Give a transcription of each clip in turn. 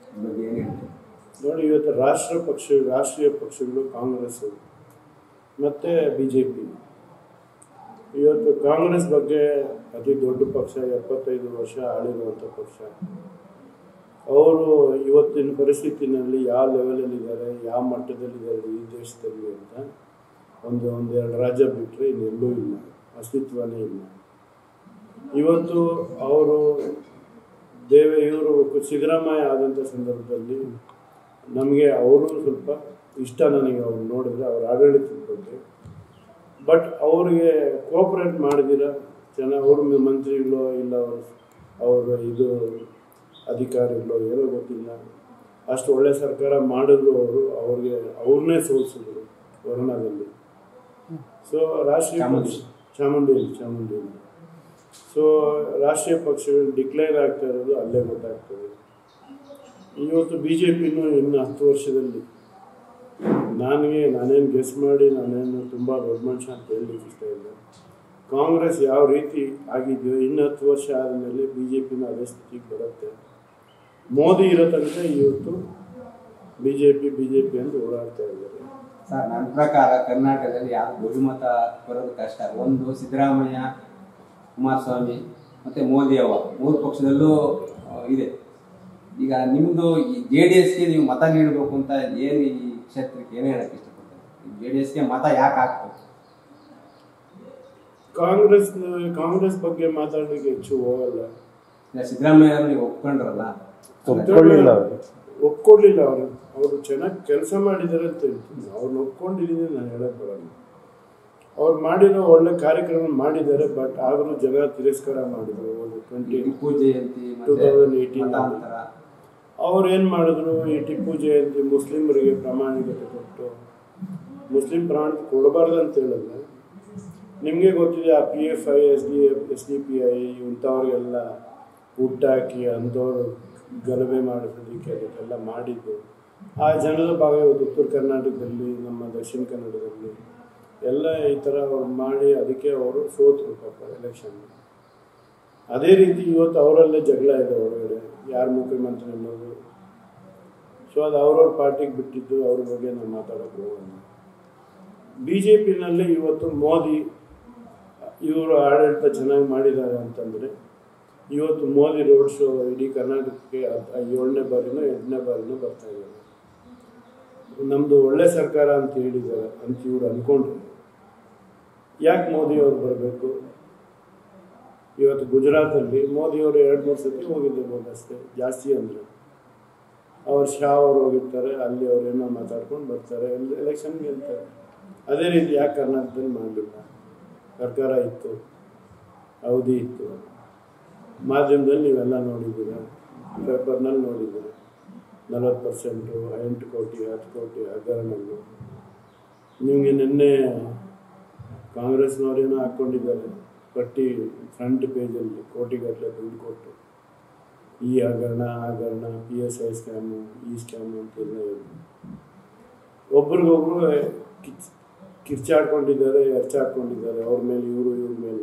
ಬಗ್ಗೆ ಏನು ಹೇಳ್ತೀವಿ? ನೋಡಿ, ಇವತ್ತು ರಾಷ್ಟ್ರೀಯ ಪಕ್ಷಗಳು ಕಾಂಗ್ರೆಸ್ ಮತ್ತು BJP. ಇವತ್ತು ಕಾಂಗ್ರೆಸ್ ಬಗ್ಗೆ ಅತಿ ದೊಡ್ಡ ಪಕ್ಷ, 75 ವರ್ಷ ಆಳಿರುವಂಥ ಪಕ್ಷ. ಅವರು ಇವತ್ತಿನ ಪರಿಸ್ಥಿತಿನಲ್ಲಿ ಯಾವ ಲೆವೆಲಲ್ಲಿದ್ದಾರೆ, ಯಾವ ಮಟ್ಟದಲ್ಲಿದ್ದಾರೆ ಈ ದೇಶದಲ್ಲಿ ಅಂತ ಒಂದೆರಡು ರಾಜ್ಯ ಬಿಟ್ಟರೆ ಇನ್ನೆಲ್ಲೂ ಇಲ್ಲ, ಅಸ್ತಿತ್ವನೇ ಇಲ್ಲ. ಇವತ್ತು ಇವರು ಸಿದ್ದರಾಮಯ್ಯ ಆದಂಥ ಸಂದರ್ಭದಲ್ಲಿ ನಮಗೆ ಅವರು ಸ್ವಲ್ಪ ಇಷ್ಟ, ನನಗೆ ಅವ್ರು ನೋಡಿದ್ರೆ ಅವ್ರ ಆಡಳಿತದ ಬಗ್ಗೆ. ಬಟ್ ಅವ್ರಿಗೆ ಕೋಆಪ್ರೇಟ್ ಮಾಡಿದಿರ ಅವ್ರ ಮಂತ್ರಿಗಳು ಇಲ್ಲ ಅವರು ಅಧಿಕಾರಿಗಳು ಏನೋ ಗೊತ್ತಿಲ್ಲ, ಅಷ್ಟು ಒಳ್ಳೆ ಸರ್ಕಾರ ಮಾಡಿದ್ರು ಅವ್ರನ್ನೇ ಸೋಲಿಸಿದ್ರು ವರುಣದಲ್ಲಿ. ಸೊ ಚಾಮುಂಡಿಯಲ್ಲಿ ಸೊ ರಾಷ್ಟ್ರೀಯ ಪಕ್ಷಗಳು ಡಿಕ್ಲೈನ್ ಆಗ್ತಾ ಇರೋದು ಅಲ್ಲೇ ಗೊತ್ತಾಗ್ತದೆ. ಇವತ್ತು BJPನೂ ಇನ್ನು 10 ವರ್ಷದಲ್ಲಿ ನಾನೇನು ಗೆಸ್ ಮಾಡಿ ನಾನೇನು ತುಂಬ ದೊಡ್ಡ ಮನುಷ್ಯ ಅಂತ ಹೇಳಲಿಕ್ಕೆ ಇಷ್ಟ ಇಲ್ಲ. ಕಾಂಗ್ರೆಸ್ ಯಾವ ರೀತಿ ಆಗಿದೆಯೋ ಇನ್ನು 10 ವರ್ಷ ಆದಮೇಲೆ BJPನೂ ಅದೇ ಸ್ಥಿತಿಗೆ ಬರುತ್ತೆ. ಮೋದಿ ಇರೋ ತನಕ ಇವತ್ತು BJP ಅಂತ ಓಡಾಡ್ತಾ ಇದ್ದಾರೆ. ಸರ್, ನನ್ನ ಪ್ರಕಾರ ಕರ್ನಾಟಕದಲ್ಲಿ ಯಾವ ಬಹುಮತ ಬರೋದು ಕಷ್ಟ. ಒಂದು ಸಿದ್ದರಾಮಯ್ಯ, ಕುಮಾರಸ್ವಾಮಿ ಮತ್ತು ಮೋದಿ ಅವರು 3 ಪಕ್ಷದಲ್ಲೂ ಇದೆ. ಈಗ ನಿಮ್ಮದು ಈ JDSಗೆ ನೀವು ಮತ ನೀಡಬೇಕು ಅಂತ ಏನು ಈ ಕ್ಷೇತ್ರಕ್ಕೆ ಏನೇ ಹೇಳಕ್ಕೆ ಇಷ್ಟಪಡ್ತಾರೆ? JDSಗೆ ಮತ ಯಾಕೆ ಆಗ್ತದೆ? ಕಾಂಗ್ರೆಸ್ ಬಗ್ಗೆ ಮಾತಾಡೋದಕ್ಕೆ ಹೆಚ್ಚು ಹೋಗಲ್ಲ. ಸಿದ್ದರಾಮಯ್ಯ ಅವರು ನೀವು ಒಪ್ಕೊಂಡ್ರಲ್ಲ, ಒಪ್ಕೊಡ್ಲಿಲ್ಲ. ಅವರು ಚೆನ್ನಾಗಿ ಕೆಲಸ ಮಾಡಿದ್ದಾರೆ ಅಂತ ಹೇಳ್ತೀನಿ. ಅವ್ರನ್ನ ಒಪ್ಕೊಂಡಿದ್ದೀನಿ ನಾನು ಹೇಳಕ್ ಬರಲ್ಲ. ಅವ್ರು ಮಾಡಿರೋ ಒಳ್ಳೆ ಕಾರ್ಯಕ್ರಮ ಮಾಡಿದ್ದಾರೆ. ಬಟ್ ಆದರೂ ಜನ ತಿರಸ್ಕಾರ ಮಾಡಿದ್ರು. 2018 ಅವ್ರು ಏನು ಮಾಡಿದ್ರು, ಈ ಟಿಪ್ಪು ಜಯಂತಿ ಮುಸ್ಲಿಮರಿಗೆ ಪ್ರಾಮಾಣಿಕತೆ ಕೊಟ್ಟು, ಮುಸ್ಲಿಂ ಪ್ರಾಮಾಣಿಕತೆ ಕೊಡಬಾರ್ದು ಅಂತ ಹೇಳಲ್ಲ. ನಿಮಗೆ ಗೊತ್ತಿದೆ, ಆ PFI SDPI ಇಂಥವ್ರಿಗೆಲ್ಲ ಹುಟ್ಟಾಕಿ ಅಂಥವ್ರು ಗಲಭೆ ಮಾಡಿಸೋದಕ್ಕೆ ಅದಕ್ಕೆಲ್ಲ ಮಾಡಿದ್ದು. ಆ ಜನರ ಭಾಗ ಇವತ್ತು ಉತ್ತರ ಕರ್ನಾಟಕದಲ್ಲಿ, ನಮ್ಮ ದಕ್ಷಿಣ ಕನ್ನಡದಲ್ಲಿ ಎಲ್ಲ ಈ ಥರ ಅವ್ರು ಮಾಡಿ ಅದಕ್ಕೆ ಅವರು ಸೋತರು ಪಾಪ ಎಲೆಕ್ಷನ್. ಅದೇ ರೀತಿ ಇವತ್ತು ಅವರಲ್ಲೇ ಜಗಳ ಇದೆ ಹೊರಗಡೆ, ಯಾರು ಮುಖ್ಯಮಂತ್ರಿ ಅನ್ನೋದು. ಸೊ ಅದು ಅವ್ರವ್ರ ಪಾರ್ಟಿಗೆ ಬಿಟ್ಟಿದ್ದು, ಅವ್ರ ಬಗ್ಗೆ ನಾವು ಮಾತಾಡೋಕ್ಕೆ ಹೋಗೋಣ. BJPನಲ್ಲಿ ಇವತ್ತು ಮೋದಿ ಇವರು ಆಡಳಿತ ಚೆನ್ನಾಗಿ ಮಾಡಿದ್ದಾರೆ ಅಂತಂದರೆ, ಇವತ್ತು ಮೋದಿ ರೋಡ್ ಶೋ ಇಡೀ ಕರ್ನಾಟಕಕ್ಕೆ 7ನೇ ಬಾರಿನೋ 8ನೇ ಬಾರಿನೋ ಬರ್ತಾ ಇದ್ದಾರೆ. ನಮ್ಮದು ಒಳ್ಳೆ ಸರ್ಕಾರ ಅಂತ ಹೇಳಿದ್ದಾರೆ ಅಂತ ಇವರು ಅಂದ್ಕೊಂಡ್ರು. ಯಾಕೆ ಮೋದಿಯವರು ಬರಬೇಕು? ಇವತ್ತು ಗುಜರಾತಲ್ಲಿ ಮೋದಿಯವರು 2-3 ಸತಿ ಹೋಗಿದ್ದರು ಅಷ್ಟೇ, ಜಾಸ್ತಿ ಅಂದರೆ. ಶಾ ಅವರು ಹೋಗಿರ್ತಾರೆ, ಅಲ್ಲಿ ಅವರೇನೋ ಮಾತಾಡ್ಕೊಂಡು ಬರ್ತಾರೆ, ಎಲೆಕ್ಷನ್ ಗೆಲ್ತಾರೆ. ಅದೇ ರೀತಿ ಯಾಕೆ ಕರ್ನಾಟಕದಲ್ಲಿ ಮಾಡಲಿಲ್ಲ? ಸರ್ಕಾರ ಇತ್ತು, ಅವಧಿ ಇತ್ತು. ಮಾಧ್ಯಮದಲ್ಲಿ ನೀವೆಲ್ಲ ನೋಡಿದ್ದೀರ, ಪೇಪರ್ನಲ್ಲಿ ನೋಡಿದ್ದೀರ. 40%, 8 ಕೋಟಿ 10 ಕೋಟಿ ಹಗರಣಗಳು. ನಿಮಗೆ ನಿನ್ನೆ ಕಾಂಗ್ರೆಸ್ನವರೇನೋ ಹಾಕ್ಕೊಂಡಿದ್ದಾರೆ ಪಟ್ಟಿ, ಫ್ರಂಟ್ ಪೇಜಲ್ಲಿ ಕೋಟಿಗಟ್ಟಲೆ ದುಡ್ಡು ಕೊಟ್ಟು ಈ ಹಗರಣ PSI ಸ್ಕ್ಯಾಮು, ಈ ಸ್ಕ್ಯಾಮು ಅಂತೆಲ್ಲ ಹೇಳಿ ಒಬ್ರಿಗೊಬ್ರು ಕಿರ್ಚಾಡ್ಕೊಂಡಿದ್ದಾರೆ, ಎರ್ಚಾಡ್ಕೊಂಡಿದ್ದಾರೆ. ಅವ್ರ ಮೇಲೆ ಇವ್ರ ಮೇಲೆ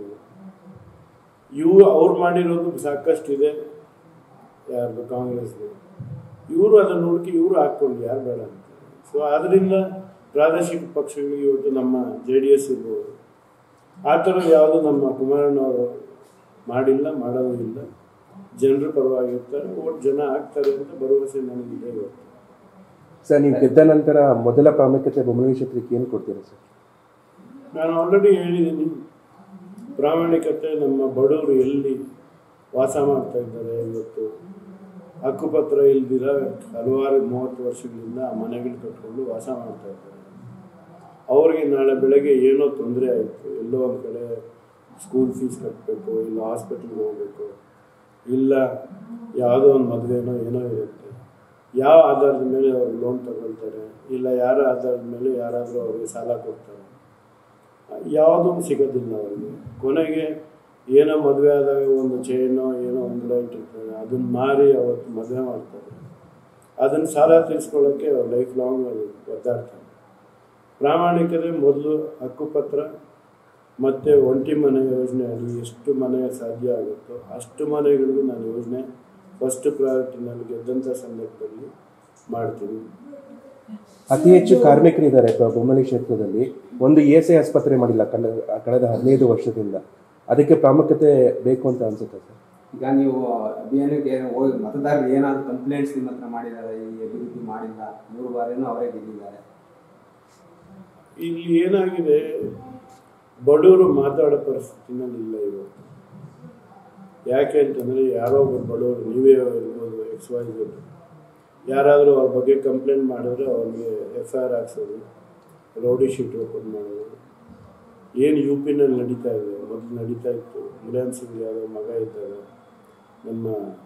ಅವ್ರು ಮಾಡಿರೋದು ಸಾಕಷ್ಟಿದೆ. ಯಾರ್ದು? ಕಾಂಗ್ರೆಸ್ಗೆ. ಇವರು ಅದನ್ನು ಹುಡುಕಿ ಇವರು ಹಾಕ್ಕೊಂಡು ಯಾರು ಬೇಡ ಅಂತ. ಸೊ ಆದ್ದರಿಂದ ಪ್ರಾದೇಶಿಕ ಪಕ್ಷಗಳಿಗೆ ಇವತ್ತು ನಮ್ಮ JDS ಇರ್ಬೋದು, ಆ ಥರದ್ದು ಯಾವುದು ನಮ್ಮ ಕುಮಾರಣ್ಣವರು ಮಾಡಿಲ್ಲ, ಮಾಡೋದು ಇಲ್ಲ. ಜನರು ಪರವಾಗಿರ್ತಾರೆ, ಓಟ್ ಜನ ಆಗ್ತಾರೆ ಅಂತ ಭರವಸೆ ನನಗಿದೆ ಇವತ್ತು. ಸರ್, ನೀವು ಗೆದ್ದ ನಂತರ ಮೊದಲ ಪ್ರಾಮುಖ್ಯತೆ ಬೊಮ್ಮನಹಳ್ಳಿ ಕ್ಷೇತ್ರಕ್ಕೆ ಏನು ಕೊಡ್ತೀರಾ ಸರ್? ನಾನು ಆಲ್ರೆಡಿ ಹೇಳಿದ್ದೀನಿ, ಪ್ರಾಮಾಣಿಕತೆ. ನಮ್ಮ ಬಡವರು ಎಲ್ಲಿ ವಾಸ ಮಾಡ್ತಾ ಇದ್ದಾರೆ, ಇವತ್ತು ಹಕ್ಕುಪತ್ರ ಇಲ್ದಿರ ಹಲವಾರು 30 ವರ್ಷಗಳಿಂದ ಆ ಮನೆಗಳು ಕಟ್ಕೊಂಡು ವಾಸ ಮಾಡ್ತಾ ಇದ್ದಾರೆ. ಅವ್ರಿಗೆ ನಾಳೆ ಬೆಳಗ್ಗೆ ಏನೋ ತೊಂದರೆ ಆಯಿತು, ಎಲ್ಲೋ ಒಂದು ಕಡೆ ಸ್ಕೂಲ್ ಫೀಸ್ ಕಟ್ಟಬೇಕು, ಇಲ್ಲ ಹಾಸ್ಪಿಟ್ಲಿಗೆ ಹೋಗಬೇಕು, ಇಲ್ಲ ಯಾವುದೋ ಒಂದು ಮದುವೆನೋ ಏನೋ ಇರುತ್ತೆ. ಯಾವ ಆಧಾರದ ಮೇಲೆ ಅವ್ರು ಲೋನ್ ತಗೊಳ್ತಾರೆ, ಇಲ್ಲ ಯಾರ ಆಧಾರದ ಮೇಲೆ ಯಾರಾದರೂ ಅವ್ರಿಗೆ ಸಾಲ ಕೊಡ್ತಾರೆ, ಯಾವುದೂ ಸಿಗೋದಿಲ್ಲ ಅವರಿಗೆ. ಕೊನೆಗೆ ಏನೋ ಮದುವೆ ಆದಾಗ ಒಂದು ಚೈನೋ ಏನೋ ಒಂದು ಇಟ್ಟಿರ್ತಾರೆ, ಅದನ್ನು ಮಾರಿ ಅವತ್ತು ಮದುವೆ ಮಾಡ್ತಾರೆ. ಅದನ್ನು ಸಾಲ ತೀರಿಸ್ಕೊಳ್ಳೋಕ್ಕೆ ಅವ್ರು ಲೈಫ್ ಲಾಂಗ್ ಒದ್ದಾಡ್ತಾರೆ. ಪ್ರಾಮಾಣಿಕತೆ ಮೊದಲು ಹಕ್ಕುಪತ್ರ ಮತ್ತು ಒಂಟಿ ಮನೆ ಯೋಜನೆ, ಅದು ಎಷ್ಟು ಮನೆ ಸಾಧ್ಯ ಆಗುತ್ತೋ ಅಷ್ಟು ಮನೆಗಳಿಗೂ ನಾನು ಯೋಜನೆ ಫಸ್ಟ್ ಪ್ರಯಾರಿಟಿ ನಾನು ಗೆದ್ದಂಥ ಸಂದರ್ಭದಲ್ಲಿ ಮಾಡ್ತೀನಿ. ಅತಿ ಹೆಚ್ಚು ಕಾರ್ಮಿಕರಿದ್ದಾರೆ ಬೊಮ್ಮನಹಳ್ಳಿ ಕ್ಷೇತ್ರದಲ್ಲಿ. ಒಂದು ESI ಆಸ್ಪತ್ರೆ ಮಾಡಿಲ್ಲ ಕಳೆದ 15 ವರ್ಷದಿಂದ. ಅದಕ್ಕೆ ಪ್ರಾಮುಖ್ಯತೆ ಬೇಕು ಅಂತ ಅನ್ಸುತ್ತೆ ಸರ್. ಈಗ ನೀವು ಅಭಿಯಾನಕ್ಕೆ ಹೋಗಿ ಮತದಾರರು ಏನಾದರೂ ಕಂಪ್ಲೇಂಟ್ಸ್ ನಿಮ್ಮ ಹತ್ರ ಮಾಡಿದ್ದಾರೆ, ಈ ಅಭಿವೃದ್ಧಿ ಮಾಡಿಲ್ಲ, 3 ಬಾರಿನೂ ಅವರೇ ಗೆದ್ದಿದ್ದಾರೆ. ಇಲ್ಲಿ ಏನಾಗಿದೆ, ಬಡವರು ಮಾತಾಡೋ ಪರಿಸ್ಥಿತಿನಲ್ಲಿ ಇಲ್ಲ ಇವತ್ತು. ಯಾಕೆ ಅಂತಂದರೆ ಯಾರೋ ಒಬ್ಬರು ಬಡವರು, ನೀವೇ ಇರ್ಬೋದು, XYZ, ಯಾರಾದರೂ ಅವ್ರ ಬಗ್ಗೆ ಕಂಪ್ಲೇಂಟ್ ಮಾಡಿದ್ರೆ ಅವ್ರಿಗೆ FIR ಹಾಕ್ಸೋದು, ರೌಡಿ ಶೀಟ್ ಓಪನ್ ಮಾಡೋದು. ಏನು UP ನಲ್ಲಿ ನಡೀತಾ ಇದೆ, ಮೊದಲು ನಡೀತಾ ಇತ್ತು. ಮುಲಾಯಂ ಸಿಂಗ್ ಯಾದವ್ ಮಗ ಇದ್ದಾಗ ನಮ್ಮ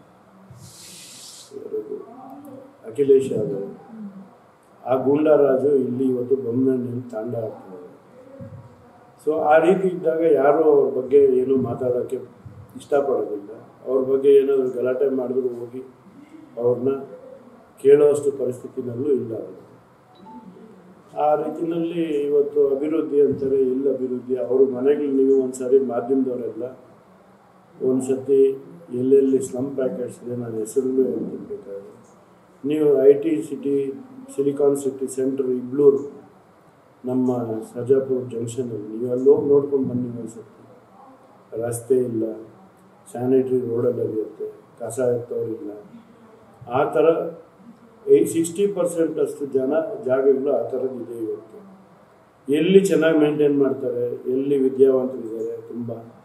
ಅಖಿಲೇಶ್ ಯಾದವ್, ಆ ಗೂಂಡಾರಾಜು ಇಲ್ಲಿ ಇವತ್ತು ಬೊಮ್ಮನಹಳ್ಳಿಯಲ್ಲಿ ತಾಂಡ ಆಗ್ತದೆ. ಸೊ ಆ ರೀತಿ ಇದ್ದಾಗ ಯಾರೂ ಅವ್ರ ಬಗ್ಗೆ ಏನು ಮಾತಾಡೋಕ್ಕೆ ಇಷ್ಟಪಡೋದಿಲ್ಲ. ಅವ್ರ ಬಗ್ಗೆ ಏನಾದರೂ ಗಲಾಟೆ ಮಾಡಿದ್ರು ಹೋಗಿ ಅವ್ರನ್ನ ಕೇಳೋಷ್ಟು ಪರಿಸ್ಥಿತಿನಲ್ಲೂ ಇಲ್ಲ ಅವರು. ಆ ರೀತಿಯಲ್ಲಿ ಇವತ್ತು ಅಭಿವೃದ್ಧಿ ಅಂತಾರೆ, ಇಲ್ಲ ಅಭಿವೃದ್ಧಿ. ಅವ್ರ ಮನೆಗಳು ನೀವು ಒಂದ್ಸರಿ ಮಾಧ್ಯಮದವರೆಲ್ಲ ಒಂದ್ಸತಿ ಎಲ್ಲೆಲ್ಲಿ ಸ್ಲಮ್ ಪ್ಯಾಕೆಟ್ಸ್ ಇದೆ, ನಾನು ಹೆಸರಲ್ಲೂ ಹೇಳ್ತಿರ್ಬೇಕಾದ್ರೆ, ನೀವು IT city, silicon city centre Ibblur, ನಮ್ಮ ಸರ್ಜಾಪುರ ಜಂಕ್ಷನಲ್ಲಿ ನೀವು ಅಲ್ಲಿ ಹೋಗಿ ನೋಡ್ಕೊಂಡು ಬನ್ನಿ. ಒಂದ್ಸತಿ ರಸ್ತೆ ಇಲ್ಲ, ಸ್ಯಾನಿಟ್ರಿ ರೋಡಲ್ಲಿ ಇರುತ್ತೆ, ಕಸ ಎತ್ತೋರಿಲ್ಲ. ಆ ಥರ 60% ಅಷ್ಟು ಜಾಗಗಳು ಆ ಥರದ್ದಿದೆ ಇವತ್ತು. ಎಲ್ಲಿ ಚೆನ್ನಾಗಿ ಮೇಂಟೈನ್ ಮಾಡ್ತಾರೆ, ಎಲ್ಲಿ ವಿದ್ಯಾವಂತರಿದ್ದಾರೆ ತುಂಬ,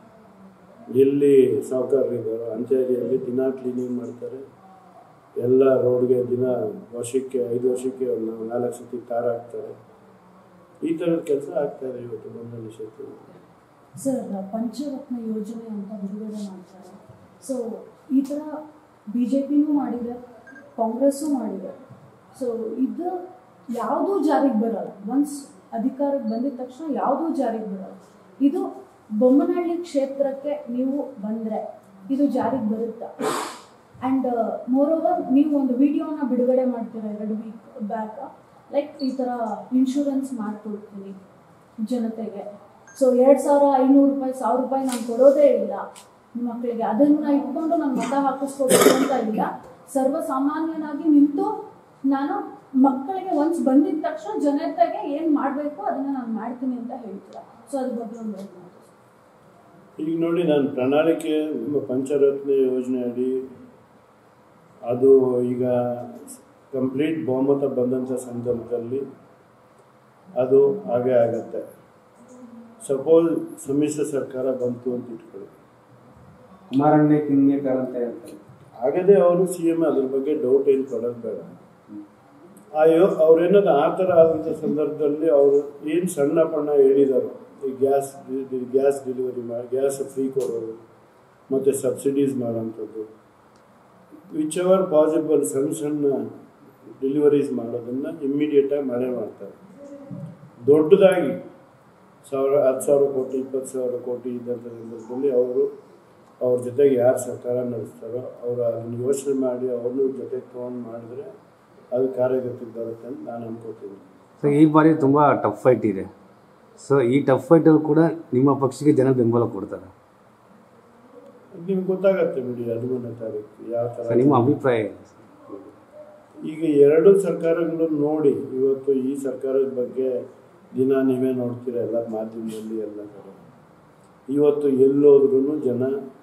ಎಲ್ಲಿ ಸಾಹುಕಾರರಿದ್ದಾರೋ ಅಂಥ ಏರಿಯಲ್ಲಿ ದಿನ ಕ್ಲೀನಿಂಗ್ ಮಾಡ್ತಾರೆ. ಎಲ್ಲ ರೋಡ್ಗೆ ದಿನ ವರ್ಷಕ್ಕೆ 5 ವರ್ಷಕ್ಕೆ 4 ಸತಿ ತಾರ ಹಾಕ್ತಾರೆ. ಈ ಥರದ ಕೆಲಸ ಆಗ್ತಾಯಿದೆ ಇವತ್ತು ಬೊಮ್ಮನಹಳ್ಳಿ ಕ್ಷೇತ್ರದಲ್ಲಿ. ಸರ್, ಪಂಚರತ್ನ ಯೋಜನೆ ಅಂತ ಬಿಡುಗಡೆ ಮಾಡ್ತಾರೆ. ಸೊ ಈ ಥರ BJPನೂ ಮಾಡಿದೆ, ಕಾಂಗ್ರೆಸ್ಸು ಮಾಡಿದೆ. ಸೊ ಇದು ಯಾವುದೂ ಜಾರಿಗೆ ಬರಲ್ಲ. ಒನ್ಸ್ ಅಧಿಕಾರಕ್ಕೆ ಬಂದಿದ ತಕ್ಷಣ ಯಾವುದೂ ಜಾರಿಗೆ ಬರಲ್ಲ. ಇದು ಬೊಮ್ಮನಹಳ್ಳಿ ಕ್ಷೇತ್ರಕ್ಕೆ ನೀವು ಬಂದರೆ ಇದು ಜಾರಿಗೆ ಬರುತ್ತಾ? ಆ್ಯಂಡ್ ಮೋರೋವರ್ ನೀವು ಒಂದು ವಿಡಿಯೋನ ಬಿಡುಗಡೆ ಮಾಡ್ತೀರಾ 2 ವೀಕ್ ಬ್ಯಾಕ್, ಲೈಕ್ ಈ ಥರ ಇನ್ಶೂರೆನ್ಸ್ ಮಾಡಿಕೊಡ್ತೀನಿ ಜನತೆಗೆ. ಸೊ 2,500 ರೂಪಾಯಿ, 1,000 ರೂಪಾಯಿ ನಾನು ಕೊಡೋದೇ ಇಲ್ಲ ನಿಮ್ಮ ಮಕ್ಕಳಿಗೆ, ಅದನ್ನು ಇಟ್ಕೊಂಡು ನಾನು ಮತ ಹಾಕಿಸ್ಕೊಬೇಕು ಅಂತ ಇಲ್ಲ. ಸರ್ವಸಾಮಾನ್ಯನಾಗಿ ನಿಂತು ನಾನು ಮಕ್ಕಳಿಗೆ ಒನ್ಸ್ ಬಂದಿದ ತಕ್ಷಣ ಜನತೆಗೆ ಏನು ಮಾಡಬೇಕು ಅದನ್ನು ನಾನು ಮಾಡ್ತೀನಿ ಅಂತ ಹೇಳ್ತೀರಾ. ಸೊ ಅದ್ರ ಬಗ್ಗೆ ಒಂದು ಈಗ ನೋಡಿ, ನಾನು ಪ್ರಣಾಳಿಕೆ ನಿಮ್ಮ ಪಂಚರತ್ನ ಯೋಜನೆ ಅಡಿ ಅದು ಈಗ ಕಂಪ್ಲೀಟ್ ಬಹುಮತ ಬಂದಂಥ ಸಂದರ್ಭದಲ್ಲಿ ಅದು ಹಾಗೆ ಆಗತ್ತೆ. ಸಪೋಸ್ ಸಮ್ಮಿಶ್ರ ಸರ್ಕಾರ ಬಂತು ಅಂತ ಇಟ್ಕೊಳ್ಳಿ, ಕುಮಾರಣ್ಣ ಕಿಂಗ್ಮೇಕರ್ ಅಂತ ಹೇಳ್ತಾರೆ. ಆಗದೆ ಅವರು CM, ಅದ್ರ ಬಗ್ಗೆ ಡೌಟ್ ಏನು ಪಡೋದು ಬೇಡ. ಅವ್ರೇನಾದ್ರು ಆ ಥರ ಆದಂಥ ಸಂದರ್ಭದಲ್ಲಿ ಅವರು ಏನು ಸಣ್ಣ ಪಣ್ಣ ಹೇಳಿದಾರೋ, ಈ ಗ್ಯಾಸ್ ಡೆಲಿವರಿ ಮಾಡಿ, ಗ್ಯಾಸ್ ಫ್ರೀ ಕೊಡೋದು ಮತ್ತು ಸಬ್ಸಿಡೀಸ್ ಮಾಡೋಂಥದ್ದು, ವಿಚ್ ಎವರ್ ಪಾಸಿಬಲ್ ಸಣ್ಣ ಡೆಲಿವರೀಸ್ ಮಾಡೋದನ್ನು ಇಮ್ಮಿಡಿಯೇಟಾಗಿ ಮಾಡ್ತಾರೆ. ದೊಡ್ಡದಾಗಿ 10,000 ಕೋಟಿ 20,000 ಕೋಟಿ ಇದ್ದಂಥ ಸಂದರ್ಭದಲ್ಲಿ ಅವ್ರ ಜೊತೆಗೆ ಯಾರು ಸರ್ಕಾರ ನಡೆಸ್ತಾರೋ ಅವರು ಅದನ್ನು ಯೋಚನೆ ಮಾಡಿ ಅವ್ರನ್ನೂ ಜೊತೆಗೆ ತೊಗೊಂಡು ಮಾಡಿದ್ರೆ ಅದು ಕಾರ್ಯಗತಿಗೆ ಬರುತ್ತೆ ಅಂತ ನಾನು ಅನ್ಕೋತೀನಿ. ಸೊ ಈ ಬಾರಿ ತುಂಬ ಟಫ್ ಫೈಟ್ ಇದೆ. ಸೊ ಈ ಟಫ್ ಫೈಟಲ್ಲಿ ಕೂಡ ನಿಮ್ಮ ಪಕ್ಷಕ್ಕೆ ಜನ ಬೆಂಬಲ ಕೊಡ್ತಾರೆ? ನಿಮ್ಗೆ ಗೊತ್ತಾಗತ್ತೆ ಬಿಡಿ 11ನೇ ತಾರೀಕು ಯಾವ ಥರ. ನಿಮ್ಮ ಅಭಿಪ್ರಾಯ ಏನು? ಈಗ 2 ಸರ್ಕಾರಗಳು ನೋಡಿ, ಇವತ್ತು ಈ ಸರ್ಕಾರದ ಬಗ್ಗೆ ದಿನ ನೀವೇ ನೋಡ್ತೀರ ಎಲ್ಲ ಮಾಧ್ಯಮದಲ್ಲಿ ಎಲ್ಲ ಕಡೆ. ಇವತ್ತು ಎಲ್ಲೋದ್ರೂ ಜನ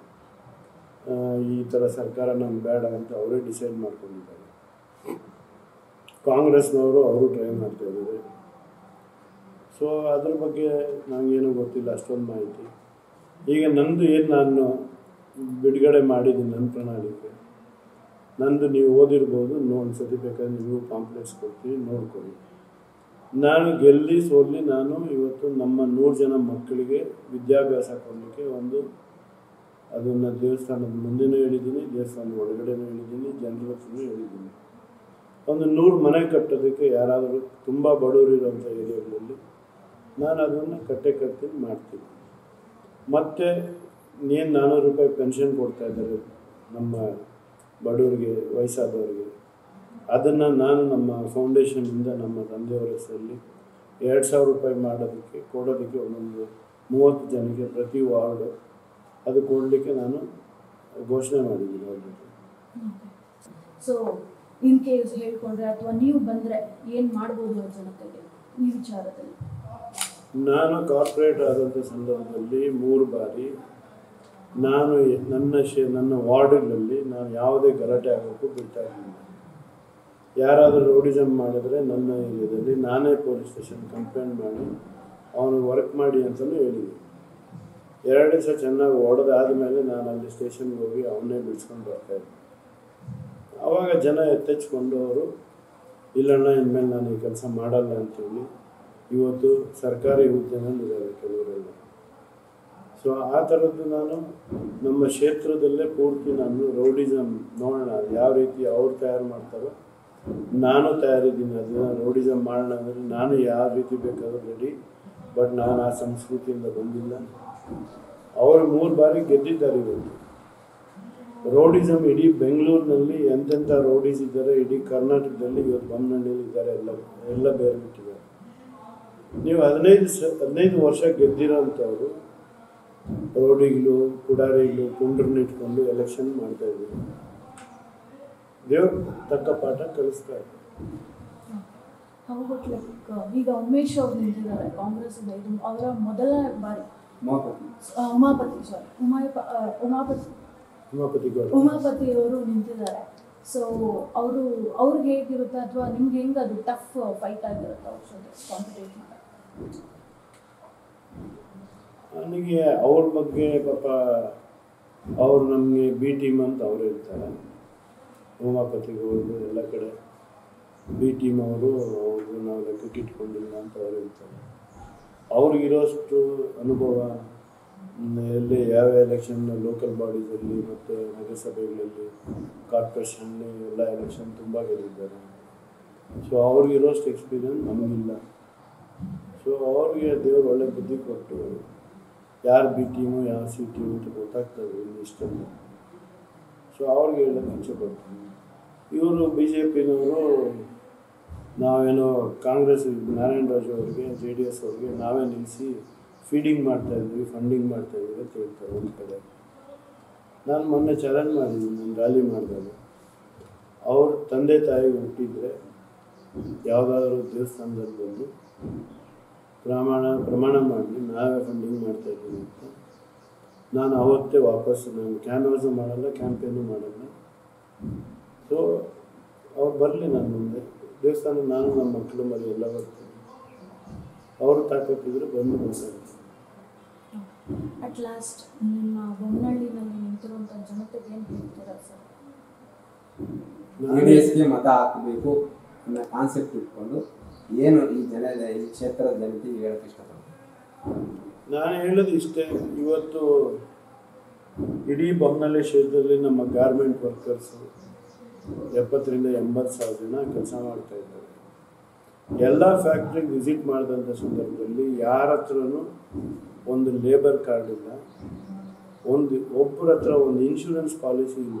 ಈ ಥರ ಸರ್ಕಾರ ನಮ್ಗೆ ಬೇಡ ಅಂತ ಅವರೇ ಡಿಸೈಡ್ ಮಾಡ್ಕೊಂಡಿದ್ದಾರೆ. ಕಾಂಗ್ರೆಸ್ನವರು ಅವರು ಟ್ರೈ ಮಾಡ್ತಾ ಇದ್ದಾರೆ. ಸೊ ಅದ್ರ ಬಗ್ಗೆ ನನಗೇನು ಗೊತ್ತಿಲ್ಲ ಅಷ್ಟೊಂದು ಮಾಹಿತಿ. ಈಗ ನಂದು ಏನು ನಾನು ಬಿಡುಗಡೆ ಮಾಡಿದ್ದೀನಿ ನನ್ನ ಪ್ರಣಾಳಿಕೆ, ನಂದು ನೀವು ಓದಿರ್ಬೋದು, ಒಂದ್ಸತಿ ಬೇಕಾದ್ರೆ ನೀವು ಪಾಂಪ್ಲೆಟ್ಸ್ ಕೊಡ್ತೀನಿ ನೋಡ್ಕೊಳ್ಳಿ. ನಾನು ಗೆಲ್ಲಿ ಸೋಲಿ ನಾನು ಇವತ್ತು ನಮ್ಮ 100 ಜನ ಮಕ್ಕಳಿಗೆ ವಿದ್ಯಾಭ್ಯಾಸ ಕೊಡಲಿಕ್ಕೆ ಅದನ್ನು ದೇವಸ್ಥಾನದ ಮುಂದೆನೂ ಹೇಳಿದ್ದೀನಿ, ದೇವಸ್ಥಾನದ ಒಳಗಡೆನೂ ಹೇಳಿದ್ದೀನಿ, ಜನರ ಹತ್ರನೂ ಹೇಳಿದ್ದೀನಿ. ಒಂದು 100 ಮನೆ ಕಟ್ಟೋದಕ್ಕೆ ಯಾರಾದರೂ ತುಂಬ ಬಡವರು ಇರೋಂಥ ಏರಿಯಾಗಳಲ್ಲಿ ನಾನು ಅದನ್ನು ಕಟ್ತೀನಿ ಮಾಡ್ತೀನಿ. ಮತ್ತು ಏನು 400 ರೂಪಾಯಿ ಪೆನ್ಷನ್ ಕೊಡ್ತಾ ಇದ್ದಾರೆ ನಮ್ಮ ಬಡವರಿಗೆ, ವಯಸ್ಸಾದವರಿಗೆ, ಅದನ್ನು ನಾನು ನಮ್ಮ ಫೌಂಡೇಶನಿಂದ ನಮ್ಮ ತಂದೆಯವರ ಹೆಸರಲ್ಲಿ 2,000 ರೂಪಾಯಿ ಕೊಡೋದಕ್ಕೆ ಒಂದೊಂದು 30 ಜನಕ್ಕೆ ಪ್ರತಿ ವಾರ್ಡು ಅದು ಕೊಡಲಿಕ್ಕೆ ನಾನು ಘೋಷಣೆ ಮಾಡಿದ್ದೀನಿ ಅವ್ರ ಜೊತೆ. ಸೊ ಇನ್ ಕೇಸ್ ಹೇಳ್ಕೊಂಡ್ರೆ ಅಥವಾ ನೀವು ಬಂದರೆ ಏನು ಮಾಡ್ಬೋದು ಆ ಜನತೆಗೆ ಈ ವಿಚಾರದಲ್ಲಿ? ನಾನು ಕಾರ್ಪೊರೇಟ್ ಆದಂಥ ಸಂದರ್ಭದಲ್ಲಿ 3 ಬಾರಿ ನಾನು ನನ್ನ ವಾರ್ಡ್ಗಳಲ್ಲಿ ನಾನು ಯಾವುದೇ ಗಲಾಟೆ ಆಗೋಕ್ಕೂ ಬಿಡ್ತಾ ಇರಲಿಲ್ಲ. ಯಾರಾದರೂ ರೋಡಿಸಮ್ ಮಾಡಿದ್ರೆ ನನ್ನ ಏರಿಯಾದಲ್ಲಿ ನಾನೇ ಪೊಲೀಸ್ ಸ್ಟೇಷನ್ ಕಂಪ್ಲೇಂಟ್ ಮಾಡಿ ಅವನು ವರ್ಕ್ ಮಾಡಿ ಅಂತಲೂ ಹೇಳಿದ್ದೆ. 2 ದಿವಸ ಚೆನ್ನಾಗಿ ಹೊಡೆದಾದ ಮೇಲೆ ನಾನು ಅಲ್ಲಿ ಸ್ಟೇಷನ್ಗೆ ಹೋಗಿ ಅವನ್ನೇ ಬಿಡಿಸ್ಕೊಂಡು ಬರ್ತಾಯಿದ್ದೆ. ಆವಾಗ ಜನ ಎತ್ತೆಚ್ಕೊಂಡು ಅವರು ಇಲ್ಲಣ್ಣ ಇನ್ಮೇಲೆ ನಾನು ಈ ಕೆಲಸ ಮಾಡಲ್ಲ ಅಂತೇಳಿ ಇವತ್ತು ಸರ್ಕಾರಿ ಹುದ್ದೆನಲ್ಲಿ ಇದ್ದಾರೆ ಕೆಲವರೆಲ್ಲ. ಸೊ ಆ ಥರದ್ದು ನಾನು ನಮ್ಮ ಕ್ಷೇತ್ರದಲ್ಲೇ ಪೂರ್ತಿ ನಾನು ರೌಡಿಸಮ್ ನೋಡೋಣ ಯಾವ ರೀತಿ ಅವ್ರು ತಯಾರು ಮಾಡ್ತಾರೋ ನಾನು ತಯಾರಿದ್ದೀನಿ. ಅದನ್ನು ರೌಡಿಸಮ್ ಮಾಡೋಣ ಅಂದರೆ ನಾನು ಯಾವ ರೀತಿ ಬೇಕಾದರೂ ರೆಡಿ. ಬಟ್ ನಾನು ಆ ಸಂಸ್ಕೃತಿಯಿಂದ ಬಂದಿಲ್ಲ. ಅವರು 3 ಬಾರಿ ಗೆದ್ದಿದ್ದಾರೆ. ಇವತ್ತು ರೌಡಿಸಮ್ ಇಡೀ ಬೆಂಗಳೂರಿನಲ್ಲಿ ಎಂತೆಂಥ ರೌಡೀಸ್ ಇದ್ದಾರೆ, ಇಡೀ ಕರ್ನಾಟಕದಲ್ಲಿ ಇವತ್ತು ಬೊಮ್ಮನಹಳ್ಳಿಯಲ್ಲಿ ಇದ್ದಾರೆ. ಎಲ್ಲ ಬೇರೆ ಬಿಟ್ಟಿದ್ದಾರೆ. ನೀವು 15 ವರ್ಷ ಗೆದ್ದಿರೋಂಥವ್ರು ರೌಡಿಗಳು ಪುಡಾರಿಗಳು ಪುಂಡ್ರನ್ನ ಇಟ್ಕೊಂಡು ಎಲೆಕ್ಷನ್ ಮಾಡ್ತಾ ಇದ್ದೀವಿ. ದೇವ್ರು ತಕ್ಕ ಪಾಠ ಕಲಿಸ್ತಾರೆ. ಈಗ ಉಮೇಶ್ ಅವರು ನಿಂತಿದ್ದಾರೆ ಕಾಂಗ್ರೆಸ್ ಅವರ ಮೊದಲ ಬಾರಿ ಉಮಾಪತಿ ಅವರು ನಿಂತಿದ್ದಾರೆ. ಸೊ ಅವ್ರಿಗೆ ಹೇಗಿರುತ್ತೆ ಅಥವಾ ನಿಮ್ಗೆ ಹೆಂಗೆ ಅದು ಟಫ್ ಫೈಟ್ ಆಗಿರುತ್ತೆ ಅವ್ರ ಜೊತೆ ಕಾಂಪಿಟೇಟ್ ಮಾಡೋದು? ನನಗೆ ಅವ್ರ ಬಗ್ಗೆ ಪಾಪ ಅವ್ರು ನಮಗೆ ಬಿ ಟೀಮ್ ಅಂತ ಅವ್ರು ಹೇಳ್ತಾರೆ. ಉಮಾಪತಿಗವ್ರದ್ದು ಎಲ್ಲ ಕಡೆ ಬಿ ಟೀಮ್ ಅವ್ರದ್ದು ನಾವು ಲೆಕ್ಕಕ್ಕೆ ಇಟ್ಕೊಂಡಿಲ್ಲ ಅಂತ ಅವ್ರು ಹೇಳ್ತಾರೆ. ಅವ್ರಿಗಿರೋಷ್ಟು ಅನುಭವ ಎಲ್ಲಿ ಯಾವ ಎಲೆಕ್ಷನ್ ಲೋಕಲ್ ಬಾಡೀಸಲ್ಲಿ ಮತ್ತು ನಗರಸಭೆಗಳಲ್ಲಿ ಕಾರ್ಪೊರೇಷನ್ಲಿ ಎಲ್ಲ ಎಲೆಕ್ಷನ್ ತುಂಬ ಗೆದ್ದಿದ್ದಾರೆ. ಸೊ ಅವ್ರಿಗಿರೋಷ್ಟು ಎಕ್ಸ್ಪೀರಿಯನ್ಸ್ ನಮಗಿಲ್ಲ. ಸೊ ಅವ್ರಿಗೆ ದೇವ್ರು ಒಳ್ಳೆ ಬುದ್ಧಿ ಕೊಟ್ಟು ಯಾರು ಬಿ ಟೀಮು ಯಾರು ಸಿ ಟೀಮು ಅಂತ ಗೊತ್ತಾಗ್ತದೆ ಇಲ್ಲಿ ಇಷ್ಟೊಂದು. ಸೊ ಅವ್ರಿಗೆ ಹೇಳೋಕ್ಕೆ ಇಚ್ಛೆ ಪಡ್ತೀನಿ. ಇವರು ಬಿ ಜೆ ಪಿನವರು ನಾವೇನೋ ಕಾಂಗ್ರೆಸ್ ನಾರಾಯಣ ರಾಜು ಅವ್ರಿಗೆ JDS ಅವ್ರಿಗೆ ನಾವೇ ನಿಲ್ಲಿಸಿ ಫೀಡಿಂಗ್ ಮಾಡ್ತಾಯಿದ್ವಿ ಫಂಡಿಂಗ್ ಮಾಡ್ತಾಯಿದ್ವಿ ಅಂತ ಹೇಳ್ತಾರೆ ಒಂದು ಕಡೆ. ನಾನು ಮೊನ್ನೆ ಚಾಲೆಂಜ್ ಮಾಡಿದ್ದೀನಿ. ನಾನು ರ್ಯಾಲಿ ಮಾಡಿದಾಗ ಅವ್ರ ತಂದೆ ತಾಯಿ ಹುಟ್ಟಿದರೆ ಯಾವುದಾದ್ರೂ ದೇವಸ್ಥಾನದಲ್ಲಿ ಬಂದು ಪ್ರಮಾಣ ಮಾಡಿ ನಾವೇ ಫಂಡಿಂಗ್ ಮಾಡ್ತಾಯಿದ್ದೀನಿ ಅಂತ. ನಾನು ಅವತ್ತೇ ವಾಪಸ್ ನಾನು ಕ್ಯಾನ್ವಾಸು ಮಾಡಲ್ಲ ಕ್ಯಾಂಪೇನು ಮಾಡಲ್ಲ. ಸೊ ಅವ್ರು ಬರಲಿ ನನ್ನ ಮುಂದೆ ದೇವಸ್ಥಾನ ನಾನು ನಮ್ಮ ಮಕ್ಕಳು ಮರಿ ಎಲ್ಲ ಬರ್ತೀನಿ. ಅವರು ತಾಕತ್ತಿದ್ರೆ ಬಂದು ಮಾತಾಡ್ತೀನಿ. ಅಟ್ ಲಾಸ್ಟ್ ನಿಮ್ಮ ಬೊಮ್ಮನಹಳ್ಳಿನಲ್ಲಿ ನಿಂತಿರುವಂಥ ಜನತೆಗೆ ಏನು ಹೇಳ್ತೀರಾ ಸರ್? JDSಗೆ ಮತ ಹಾಕಬೇಕು ಅನ್ನೋ ಕಾನ್ಸೆಪ್ಟ್ ಇಟ್ಕೊಂಡು ಏನು ಈ ಕ್ಷೇತ್ರದ ಜನತೆಗೆ ಹೇಳಕ್ಕೆ ಇಷ್ಟಪಡ್ತೀನಿ? ನಾನು ಹೇಳೋದು ಇಷ್ಟೇ. ಇವತ್ತು ಇಡೀ ಬೊಮ್ಮನಹಳ್ಳಿ ಕ್ಷೇತ್ರದಲ್ಲಿ ನಮ್ಮ ಗಾರ್ಮೆಂಟ್ ವರ್ಕರ್ಸು 70,000 to 80,000 ಜನ ಕೆಲಸ ಮಾಡ್ತಾ ಇದ್ದಾರೆ. ಎಲ್ಲ ಫ್ಯಾಕ್ಟ್ರಿಗೆ ವಿಸಿಟ್ ಮಾಡಿದಂಥ ಸಂದರ್ಭದಲ್ಲಿ ಯಾರ ಹತ್ರನೂ ಒಂದು ಲೇಬರ್ ಕಾರ್ಡ್ ಇಲ್ಲ, ಒಬ್ಬರ ಹತ್ರ ಒಂದು ಇನ್ಶೂರೆನ್ಸ್ ಪಾಲಿಸಿ ಇಲ್ಲ.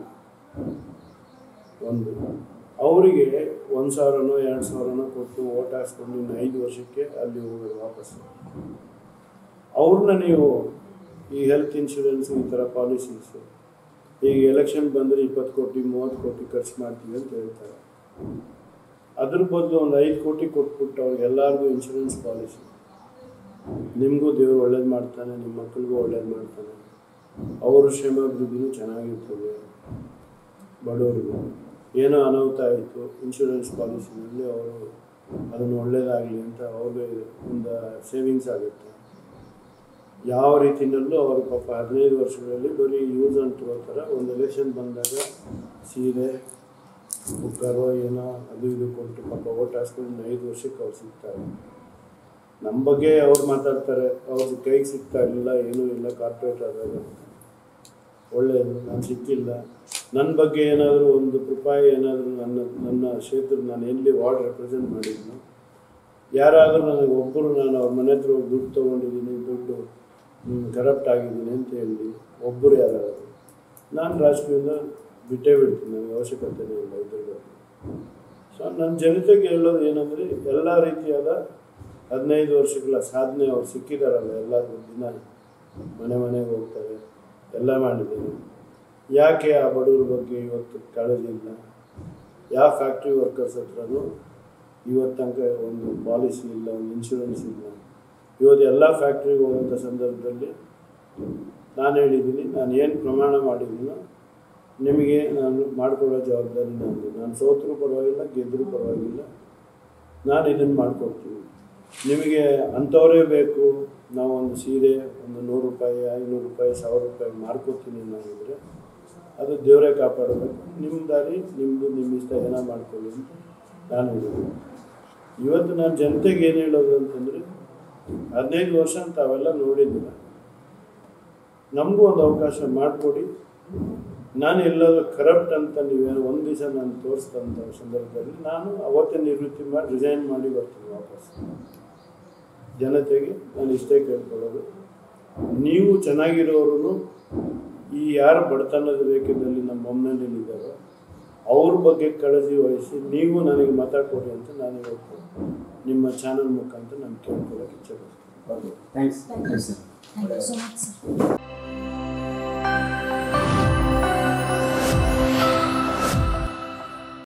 ಅವರಿಗೆ 1,000ನೋ 2,000ನೋ ಕೊಟ್ಟು ಓಟ್ ಹಾಕ್ಸ್ಕೊಂಡು ಇನ್ನು 5 ವರ್ಷಕ್ಕೆ ಅಲ್ಲಿ ಹೋಗೋದು ವಾಪಸ್ಸು. ಅವ್ರನ್ನ ನೀವು ಈ ಹೆಲ್ತ್ ಇನ್ಶೂರೆನ್ಸ್ ಈ ಥರ ಪಾಲಿಸೀಸು ಈಗ ಎಲೆಕ್ಷನ್ ಬಂದರೆ 20 ಕೋಟಿ 30 ಕೋಟಿ ಖರ್ಚು ಮಾಡ್ತೀವಿ ಅಂತ ಹೇಳ್ತಾರೆ. ಅದ್ರ ಬದಲು ಒಂದು 5 ಕೋಟಿ ಕೊಟ್ಬಿಟ್ಟು ಅವ್ರಿಗೆ ಎಲ್ಲರಿಗೂ ಇನ್ಶೂರೆನ್ಸ್ ಪಾಲಿಸಿ. ನಿಮಗೂ ದೇವರು ಒಳ್ಳೇದು ಮಾಡ್ತಾನೆ, ನಿಮ್ಮ ಮಕ್ಕಳಿಗೂ ಒಳ್ಳೇದು ಮಾಡ್ತಾನೆ, ಅವರು ಕ್ಷೇಮಾಭಿವೃದ್ಧಿನೂ ಚೆನ್ನಾಗಿರ್ತದೆ. ಬಡವರಿಗೂ ಏನೋ ಅನಾಹುತ ಆಯಿತು ಇನ್ಶೂರೆನ್ಸ್ ಪಾಲಿಸಿನಲ್ಲಿ ಅವರು ಅದನ್ನು ಒಳ್ಳೇದಾಗಲಿ ಅಂತ ಅವ್ರಿಗೆ ಒಂದು ಸೇವಿಂಗ್ಸ್ ಆಗುತ್ತೆ. ಯಾವ ರೀತಿಯಲ್ಲೂ ಅವರು ಪಾಪ 15 ವರ್ಷಗಳಲ್ಲಿ ಬರೀ ಯೂಸ್ ಆ್ಯಂಡ್ ಥ್ರೋ ಥರ ಒಂದು ಎಲೆಕ್ಷನ್ ಬಂದಾಗ ಸೀರೆ ಕುಕ್ಕರೋ ಏನೋ ಅದು ಇದು ಕೊಟ್ಟು ಪಾಪ ಓಟ್ ಹಾಕ್ಸ್ಕೊಂಡು 5 ವರ್ಷಕ್ಕೆ ಅವ್ರು ಸಿಗ್ತಾರೆ. ನಮ್ಮ ಬಗ್ಗೆ ಅವ್ರು ಮಾತಾಡ್ತಾರೆ, ಅವ್ರಿಗೆ ಕೈಗೆ ಸಿಗ್ತಾ ಇರಲಿಲ್ಲ, ಏನೂ ಇಲ್ಲ, ಕಾರ್ಪೊರೇಟ್ ಆದಾಗ ಒಳ್ಳೆಯದು ನಾನು ಸಿಕ್ಕಿಲ್ಲ. ನನ್ನ ಬಗ್ಗೆ ಏನಾದರೂ 1 ರೂಪಾಯಿ ಏನಾದರೂ ನನ್ನ ಕ್ಷೇತ್ರ ನಾನು ಎಲ್ಲಿ ವಾರ್ಡ್ ರೆಪ್ರೆಸೆಂಟ್ ಮಾಡಿದ್ನೋ ಯಾರಾದರೂ ನನಗೆ ಒಬ್ಬರು ನಾನು ಅವ್ರ ಮನೆ ಹತ್ರ ದುಡ್ಡು ತೊಗೊಂಡಿದ್ದೀನಿ, ದುಡ್ಡು ಕರಪ್ಟ್ ಆಗಿದ್ದೀನಿ ಅಂತ ಹೇಳಿ ಒಬ್ಬರು ಯಾರಾದರೂ ನಾನು ರಾಜಕೀಯದಿಂದ ಬಿಟ್ಟೇ ಬಿಡ್ತೀನಿ. ನನಗೆ ಅವಶ್ಯಕತೆನೇ ಇಲ್ಲ ಇದ್ರ ಬಗ್ಗೆ. ಸೊ ನನ್ನ ಜನತೆಗೆ ಹೇಳೋದು ಏನಂದರೆ ಎಲ್ಲ ರೀತಿಯಾದ 15 ವರ್ಷಗಳ ಸಾಧನೆ ಅವ್ರು ಸಿಕ್ಕಿದಾರಲ್ಲ, ಎಲ್ಲ ದಿನ ಮನೆಗೆ ಹೋಗ್ತಾರೆ, ಎಲ್ಲ ಮಾಡಿದ್ದಾರೆ. ಯಾಕೆ ಆ ಬಡವರ ಬಗ್ಗೆ ಇವತ್ತು ಕಾಳಜಿ ಇಲ್ಲ? ಯಾವ ಫ್ಯಾಕ್ಟ್ರಿ ವರ್ಕರ್ಸ್ ಹತ್ರನೂ ಇವತ್ತು ತನಕ ಒಂದು ಪಾಲಿಸಿ ಇಲ್ಲ, ಒಂದು ಇನ್ಶೂರೆನ್ಸ್ ಇಲ್ಲ. ಇವತ್ತು ಎಲ್ಲ ಫ್ಯಾಕ್ಟ್ರಿಗೆ ಹೋಗೋಂಥ ಸಂದರ್ಭದಲ್ಲಿ ನಾನು ಹೇಳಿದ್ದೀನಿ, ನಾನು ಏನು ಪ್ರಮಾಣ ಮಾಡಿದ್ದೀನೋ ನಿಮಗೆ ನಾನು ಮಾಡಿಕೊಡೋ ಜವಾಬ್ದಾರಿ ನಂದು. ನಾನು ಸೋತರೂ ಪರವಾಗಿಲ್ಲ, ಗೆದ್ದರೂ ಪರವಾಗಿಲ್ಲ, ನಾನು ಇದನ್ನು ಮಾಡಿಕೊಡ್ತೀನಿ. ನಿಮಗೆ ಅಂಥವರೇ ಬೇಕು, ನಾವು ಒಂದು ಸೀರೆ ಒಂದು 100 ರೂಪಾಯಿ 500 ರೂಪಾಯಿ 1000 ರೂಪಾಯಿ ಮಾರ್ಕೋತೀನಿ ಅನ್ನೋದಿದ್ರೆ ಅದು ದೇವರೇ ಕಾಪಾಡಬೇಕು. ನಿಮ್ಮ ದಾರಿ ನಿಮ್ಮದು, ನಿಮ್ಮ ಇಷ್ಟ ಏನೋ ಮಾಡ್ಕೊಳ್ಳಿ ಅಂತ ನಾನು ಹೇಳಿದ್ದೀನಿ. ಇವತ್ತು ನಾನು ಜನತೆಗೆ ಏನು ಹೇಳೋದು ಅಂತಂದರೆ, 15 ವರ್ಷ ಅಂತ ಅವೆಲ್ಲ ನೋಡಿದ್ದೀರ, ನಮಗೂ ಒಂದು ಅವಕಾಶ ಮಾಡಿಕೊಡಿ. ನಾನು ಎಲ್ಲಾದರೂ ಕರಪ್ಟ್ ಅಂತ ನೀವೇನು ಒಂದು ದಿವಸ ನಾನು ತೋರಿಸ್ತಂಥ ಸಂದರ್ಭದಲ್ಲಿ ನಾನು ಅವತ್ತೇ ನಿವೃತ್ತಿ ಮಾಡಿ ರಿಸೈನ್ ಮಾಡಿ ಬರ್ತೀನಿ ವಾಪಸ್. ಜನತೆಗೆ ನಾನು ಇಷ್ಟೇ ಕೇಳ್ಕೊಳ್ಳೋದು, ನೀವು ಚೆನ್ನಾಗಿರೋರು ಈ ಯಾರು ಬಡತನದ ರೇಖೆಯಲ್ಲಿ ನಮ್ಮ ಮೊಮ್ಮನೇಲಿದ್ದಾರೋ ಅವ್ರ ಬಗ್ಗೆ ಕಾಳಜಿ ವಹಿಸಿ ನೀವು ನನಗೆ ಮತ ಕೊಡಿ ಅಂತ ನಾನು ಇವತ್ತು ನಿಮ್ಮ ಚಾನಲ್ ಮುಖಾಂತರ ನಾನು ಕೇಳ್ಕೊಳ್ಳೋಕೆ ಇಚ್ಛೆ ಪಡ್ತೀನಿ. Thanks. Thank you so much sir.